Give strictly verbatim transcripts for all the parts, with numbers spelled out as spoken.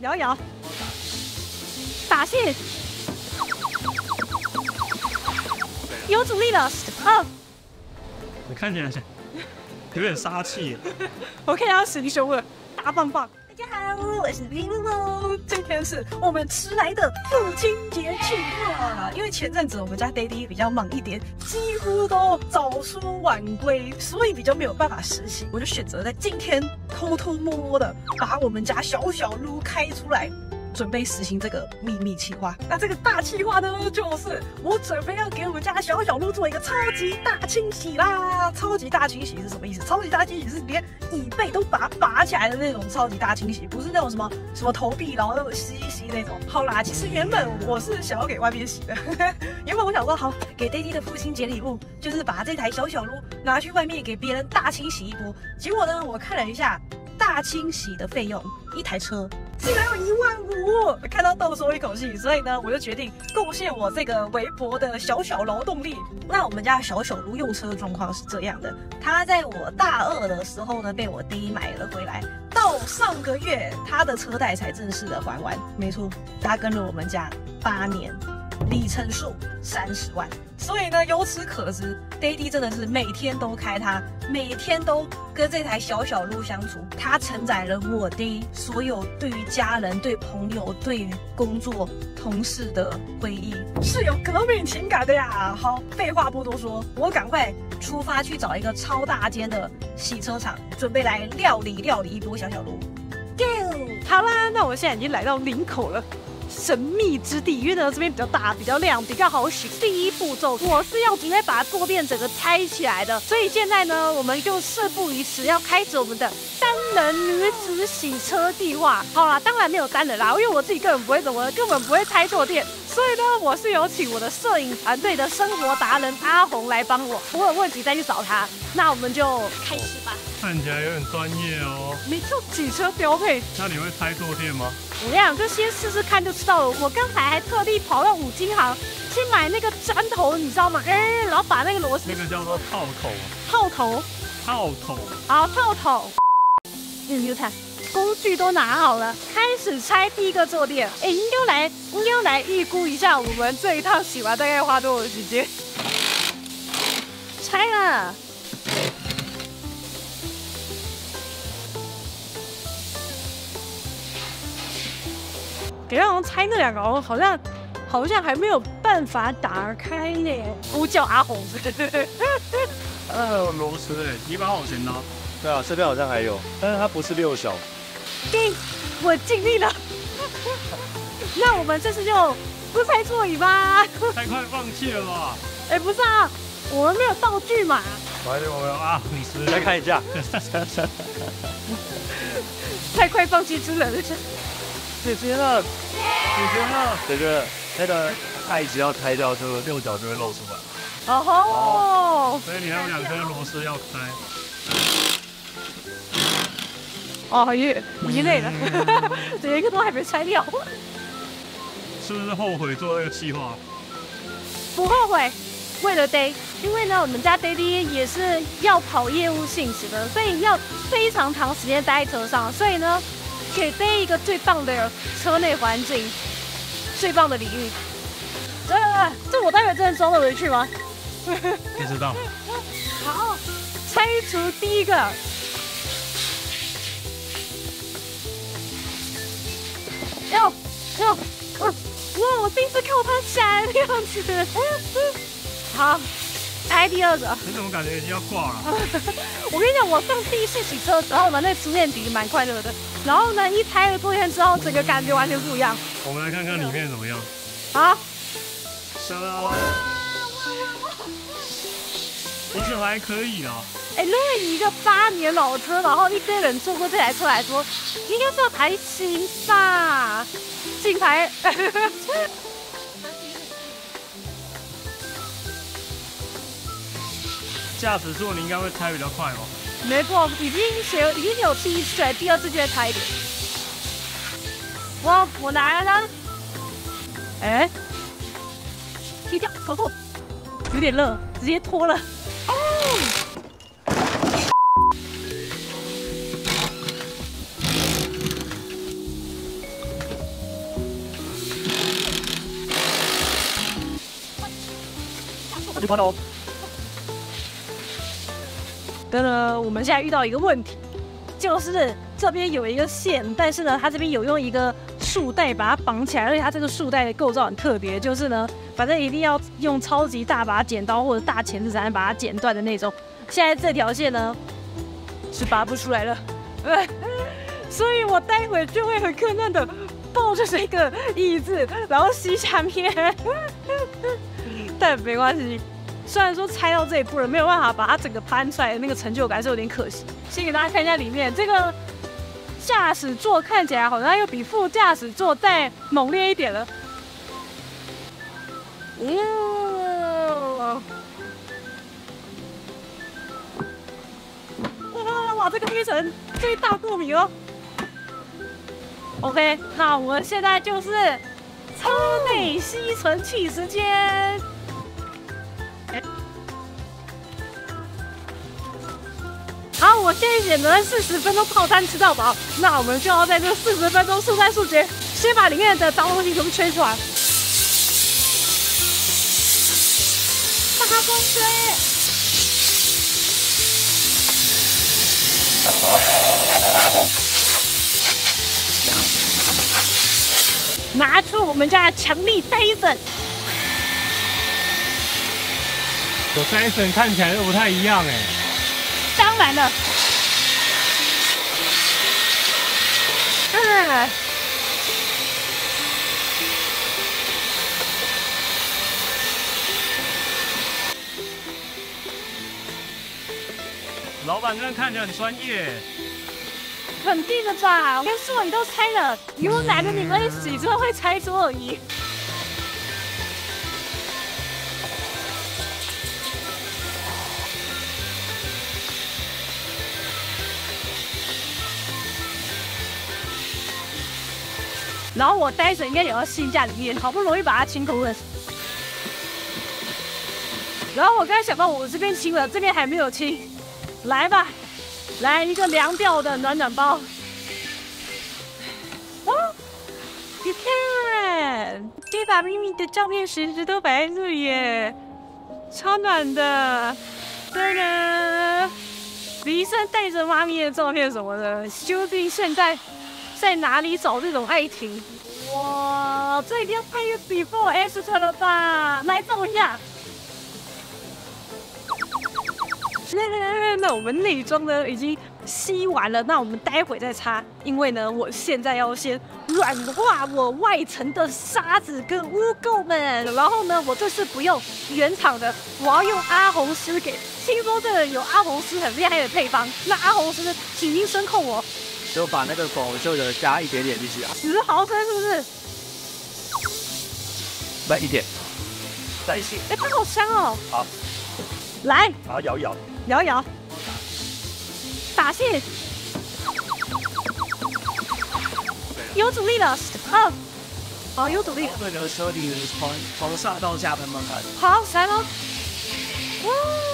摇一摇，打线，有阻力了。哦， 你看起来有点杀气。 我看到实力凶了，大棒棒。大家好，我是冰露。今天是我们迟来的父亲节计划。因为前阵子我们家 Daddy 比较忙一点，几乎都早出晚归，所以比较没有办法实行。我就选择在今天偷偷摸摸的把我们家小小撸开出来。准备实行这个秘密企划。那这个大企划呢，就是我准备要给我们家小小鹿做一个超级大清洗啦！超级大清洗是什么意思？超级大清洗是连椅背都把它拔起来的那种超级大清洗，不是那种什么什么头皮然后那种吸一吸那种。好啦，其实原本我是想要给外面洗的，原本我想说好给 Daddy 的父亲节礼物，就是把这台小小鹿拿去外面给别人大清洗一波。结果呢，我看了一下大清洗的费用，一台车。竟然有一万五，看到倒抽一口气，所以呢，我就决定贡献我这个微薄的小小劳动力。那我们家小小鹿用车的状况是这样的，它在我大二的时候呢，被我弟买了回来，到上个月他的车贷才正式的还完。没错，他跟了我们家八年，里程数三十万。所以呢，由此可知 ，Daddy 真的是每天都开它，每天都跟这台小小鹿相处。它承载了我的所有对于家人、对朋友、对于工作、同事的回忆，是有革命情感的呀。好，废话不多说，我赶快出发去找一个超大间的洗车场，准备来料理料理一波小小鹿。Go！ 好啦，那我现在已经来到林口了。神秘之地，因为呢这边比较大、比较亮、比较好洗。第一步骤，我是要直接把坐垫整个拆起来的，所以现在呢，我们就事不宜迟，要开始我们的单人女子洗车计划。好啦，当然没有单人啦，因为我自己根本不会怎么，根本不会拆坐垫，所以呢，我是有请我的摄影团队的生活达人阿红来帮我，我有问题再去找他。那我们就开始吧。 看起来有点专业哦。 没错，洗车标配。 那你会拆坐垫吗？ 我跟你讲，就先试试看就知道了。我刚才还特地跑到五金行去买那个粘头，你知道吗？哎，然后把那个螺丝， 那个叫做套头。 套头。 套头。 好，套头。嗯，你看，工具都拿好了，开始拆第一个坐垫。哎，应该来，应该来预估一下我们这一趟洗完大概花多少时间？拆了。给让我拆那两个哦，好像好像还没有办法打开呢。呼叫阿红。 呃，螺丝哎，你把好钱拿。 对啊，这边好像还有，但是它不是六小。 对，我尽力了。那我们这次就不拆座椅吧？ 太快放弃了吧？ 哎，不是啊，我们没有道具嘛。 还有我有啊，你是再看一下。 太快放弃之人。 解决了，解决了，解决了。那个盖子要拆掉，就六角就会露出来。 哦吼！ 所以你还有两颗螺丝要开。 哦耶，已经累了，连一个都还没拆掉。 是不是后悔做这个计划？ 不后悔，为了 Day， 因为呢，我们家 Daddy 也是要跑业务性质的，所以要非常长时间待在车上，所以呢。给 Day 一个最棒的车内环境，最棒的礼遇。这这我待会真的装得回去吗？ 不知道。 好，拆除第一个。哟哟，哇！我第一次看到它闪的样子。好。拆第二个， 你怎么感觉已经要挂了？ 我跟你讲，我上第一次洗车的时候呢，那初恋底蛮快乐的。然后呢，一拆了坐垫之后，整个感觉完全不一样。 我们来看看里面怎么样。 好， 其实还可以啊。 哎，如果以一个八年老车，然后一堆人坐过这台车来说，应该是要还行吧？进牌。 驾驶座你应该会拆比较快吧？ 没错，已经写已经有第一次，第二次就会拆一点。我我来了，哎，踢掉，跑错，有点热，直接脱了。哦。 我去关喽。 等等，我们现在遇到一个问题，就是这边有一个线，但是呢，它这边有用一个束带把它绑起来，而且它这个束带的构造很特别，就是呢，反正一定要用超级大把剪刀或者大钳子才能把它剪断的那种。现在这条线呢是拔不出来了，所以我待会就会很困难的抱着这个椅子，然后吸下面，但没关系。虽然说拆到这一步了，没有办法把它整个搬出来的那个成就感是有点可惜。先给大家看一下里面，这个驾驶座看起来好像又比副驾驶座再猛烈一点了。嗯，哇哇，这个灰尘最大过敏哦。OK， 那我们现在就是车内吸尘器时间。好，我现在选择四十分钟套餐吃到饱，那我们就要在这四十分钟速战速决，先把里面的脏东西全部吹出来。大风吹。拿出我们家的强力戴森。 有戴森看起来又不太一样哎。 当然了，嗯， 老板这样看起来很专业， 肯定的吧？连座椅都拆了，以后哪个你们洗车会拆座椅？然后我待着应该也要吸一下里面，好不容易把它清空了。然后我刚才想到我这边清了，这边还没有清，来吧，来一个凉掉的暖暖包。哦，你看，这把咪咪的照片时时都摆在这里耶，超暖的。这个李医生带着妈咪的照片什么的，究竟现在在哪里找这种爱情？哇，这一定要拍一个 before after 了吧？来照一下。来来来来，那我们内装呢已经吸完了，那我们待会再擦，因为呢，我现在要先软化我外层的沙子跟污垢们，然后呢，我这次不用原厂的，我要用阿红师给。听说这个有阿红师很厉害的配方，那阿红师请您声控我。 就把那个狗秀的加一点点进去啊， 十毫升是不是？ 不，一点，再一些。 哎，它好香哦。 好， 来， 然后摇一摇， 摇一摇，打线，有阻力了。哦，好，有阻力。 这个车顶从从上到下慢慢看。 好，来喽。哇！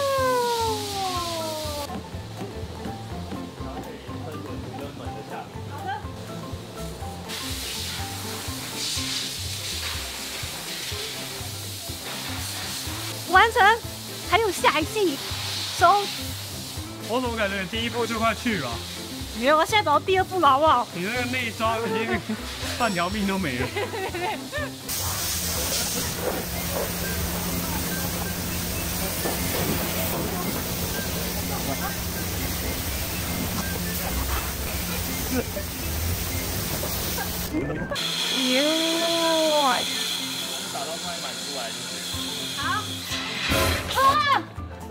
完成，还有下一季，走。 我怎么感觉你第一步就快去了？ 没有，我现在走到第二步了，好不好？ 你那个内装已经半条命都没了。 哟！ 打到快满出来就是。 好。啊！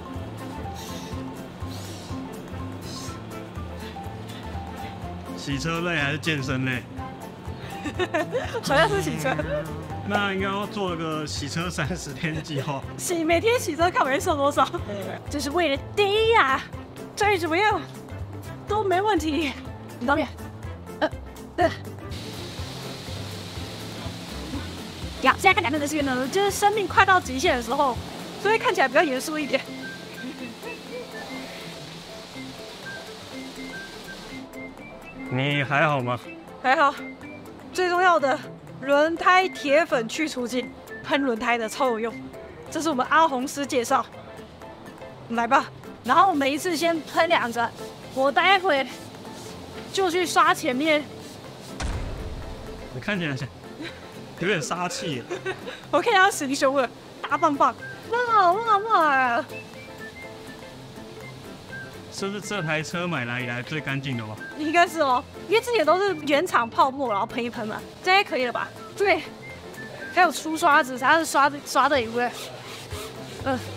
洗车类还是健身类？ 好像是洗车。 那应该要做个洗车三十天计划。 洗每天洗车看我会瘦多少？这是为了第一呀，再怎么样都没问题。你导演，呃，呃。呀，现在看起来的这个呢，就是生命快到极限的时候，所以看起来比较严肃一点。 你还好吗？ 还好，最重要的轮胎铁粉去除剂，喷轮胎的超有用。 这是我们阿红师介绍，来吧。然后每一次先喷两个，我待会就去刷前面。 你看起来有点杀气。 我看他行凶了，大棒棒，哇哇哇！ 是不是这台车买来以来最干净的吗？ 应该是哦，因为之前都是原厂泡沫，然后喷一喷嘛，这样可以了吧？对，还有出刷子，它是刷的刷的一位，嗯、呃，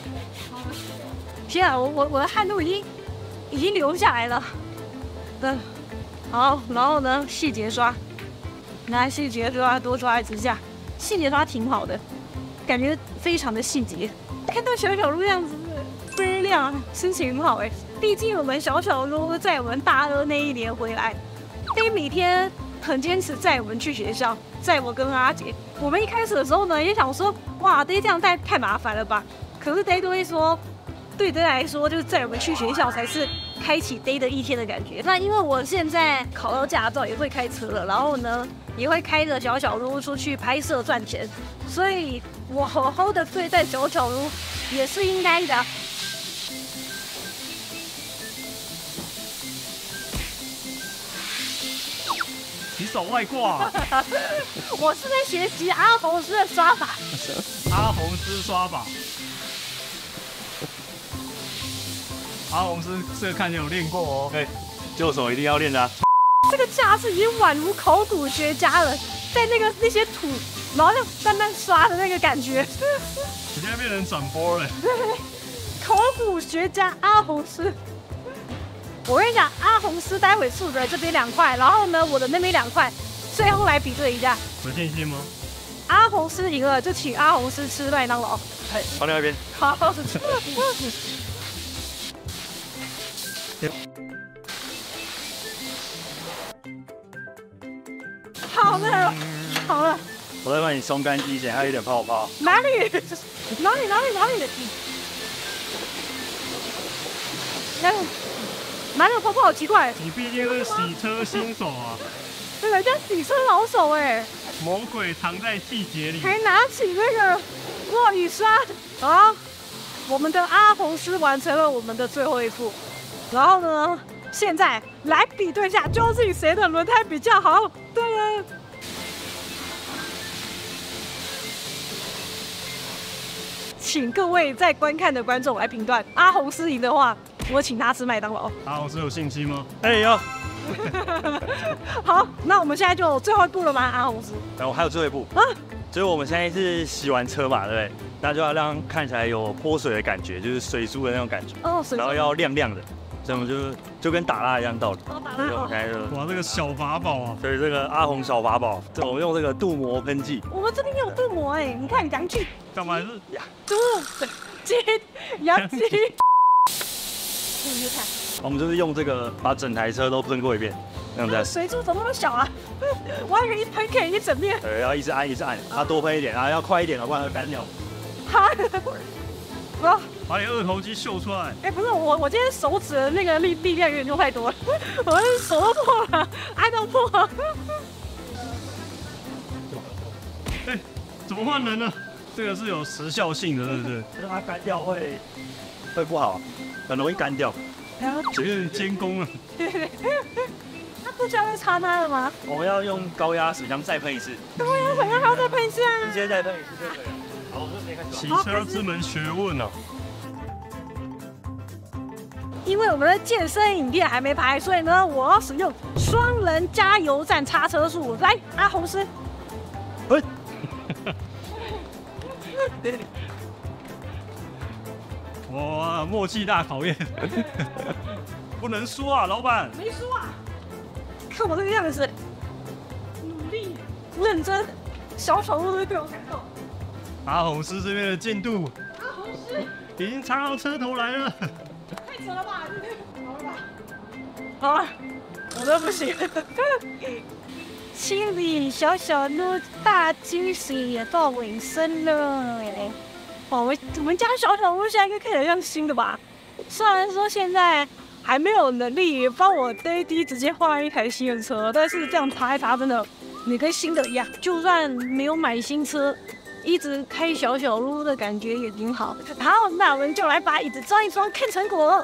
天啊，我我我的汗都已经已经流下来了，嗯，好，然后呢，细节刷，拿细节刷多刷几下，细节刷挺好的，感觉非常的细节，看到小小鹿这样子。倍儿亮，心情很好哎。毕竟我们小小鹿在我们大二那一年回来，他每天很坚持载我们去学校，载我跟阿杰。我们一开始的时候呢，也想说，哇，爹这样带太麻烦了吧？可是爹都会说，对爹来说，就是载我们去学校才是开启爹的一天的感觉。那因为我现在考到驾照，也会开车了，然后呢，也会开着小小鹿出去拍摄赚钱，所以我好好的对待小小鹿也是应该的。 你手外挂、啊， 我是在学习阿红师的刷法。 阿红师刷法，阿红师这个看起来有练过哦。 对，右手一定要练的、啊。 这个架势已经宛如考古学家了，在那个那些土，然后就慢慢刷的那个感觉。 你现在变成转播了。 考古学家阿红师。我跟你讲，阿红师待会数的这边两块，然后呢，我的那边两块，最后来比对一下。 有信心吗？ 阿红师赢了，就请阿红师吃麦当劳。 放另外一边。 好。好了，好了。 我再帮你松干肌，减还有一点泡泡。 哪里？哪里？哪里？哪里？哪里？哪有泡泡？好奇怪！ 你毕竟是洗车新手啊， 对，人家洗车老手哎。 魔鬼藏在细节里， 还拿起那个落雨刷啊！我们的阿红师完成了我们的最后一步，然后呢，现在来比对一下，究竟谁的轮胎比较好？对了，请各位在观看的观众来评断，阿红师赢的话。我请他吃麦当劳。 阿红师有信心吗？ 哎有。 好，那我们现在就最后一步了吗？阿红师。 然后还有最后一步啊，就是我们现在是洗完车嘛，对不对？那就要让看起来有泼水的感觉，就是水珠的那种感觉。 哦，水珠。 然后要亮亮的，所以我们就就跟打蜡一样道理。 哦，打蜡。 开就哇，这个小法宝啊！ 所以这个阿红小法宝，我们用这个镀膜喷剂。 我们这边有镀膜哎，你看阳具。 干嘛是呀？镀金阳基。 我们就是用这个把整台车都喷过一遍，这样子。 水珠怎么那么小啊？我还以为一喷可以一整面。 对，要一直按一直按，它多喷一点啊，要快一点，不然会干掉。 哈，我把你二头肌秀出来。 哎，不是我，我今天手指的那个力力量有点用太多了，我手都破了，按到破了。 哎，怎么换人呢？这个是有时效性的，对不对？ 让它干掉会会不好。很容易干掉， 有点监工了。 那不需要再擦它了吗？ 我们要用高压水枪再喷一次。 高压水枪还要再喷一次啊？ 直接再喷一次就可以了。好，我们就直接开始。 洗车之门学问啊！ 因为我们的健身影片还没拍，所以呢，我要使用双人加油站刹车术。来，阿红师。 喂。 哇，默契大考验，不能输啊，老板！ 没输啊！看我这个样子，努力、认真，小小鹿都会被我感动。 阿红师这边的进度， 阿红师已经插到车头来了。 太扯了吧！好了吧？好了，我都不行。清理小小鹿大惊喜也到尾声了哎。哇，我我们家小小鹿现在应该看起来像新的吧？虽然说现在还没有能力帮我爹地直接换一台新的车，但是这样擦一擦真的，你跟新的一样。就算没有买新车， 一直开小小路的感觉也挺好。好，那我们就来把椅子装一装，看成果。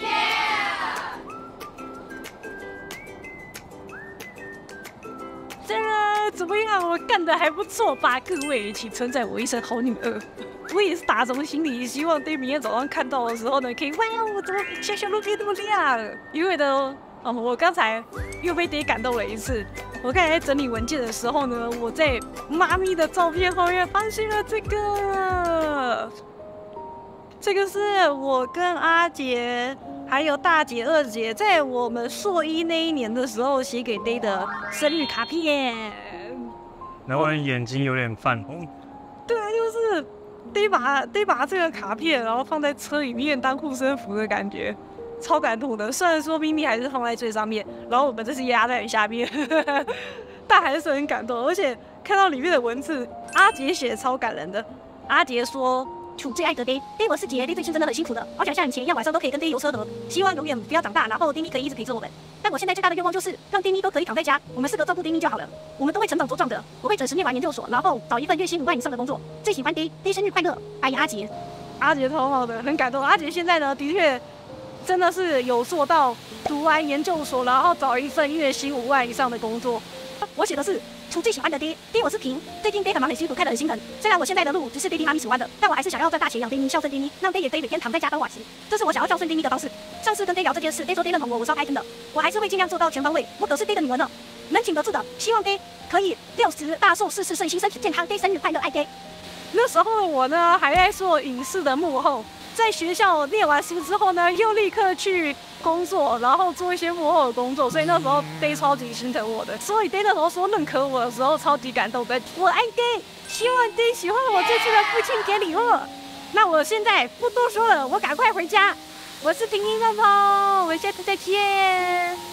这个怎么样？我干得还不错吧？各位一起称赞我一声好女儿。我也是打从心里希望，对明天早上看到的时候呢，可以哇，我怎么小小路变那么亮？因为呢，哦，我刚才又被爹感动了一次。我刚才在整理文件的时候呢，我在妈咪的照片后面发现了这个，这个是我跟阿杰还有大姐、二姐在我们硕一那一年的时候写给 Day 的生日卡片。 难怪眼睛有点泛红。 对，就是 Day 把 Day 把这个卡片，然后放在车里面当护身符的感觉。超感动的，虽然说咪咪还是放在最上面，然后我们这是压在下面，但还是很感动。而且看到里面的文字，阿杰写的超感人的。阿杰说：“楚最爱的 Day， Day 我是姐 ，Day 最近真的很辛苦的，好想像以前一样晚上都可以跟 Day 游车河，希望永远不要长大，然后 Day 咪可以一直陪着我们。但我现在最大的愿望就是让 Day 咪都可以躺在家，我们四个照顾 Day 咪就好了。我们都会成长茁壮的，我会准时念完研究所，然后找一份月薪五万以上的工作。最喜欢 Day，Day 生日快乐，爱阿杰。”阿杰超好的，很感动。阿杰现在呢，的确。真的是有做到读完研究所，然后找一份月薪五万以上的工作。我写的是楚最喜欢的爹，爹我是平，最近爹很忙很辛苦，看得很心疼。虽然我现在的路只是爹爹妈咪喜欢的，但我还是想要赚大钱养爹咪，孝顺爹咪，让爹也可以每天躺在家当瓦西。这是我想要孝顺爹咪的方式。上次跟爹聊这件事，爹说爹认同我，我超开心的。我还是会尽量做到全方位。我可是爹的女儿呢，能挺得住的。希望爹可以六十大寿，事事顺心，身体健康。爹生日快乐，爱爹。那时候我呢还在做影视的幕后。在学校念完书之后呢，又立刻去工作，然后做一些幕后的工作，所以那时候 Day 超级心疼我的，所以 Day 那时候说认可我的时候超级感动的。我爱 Day， 希望 Day 喜欢我这次的父亲节礼物。那我现在不多说了，我赶快回家。我是平平胖胖，我们下次再见。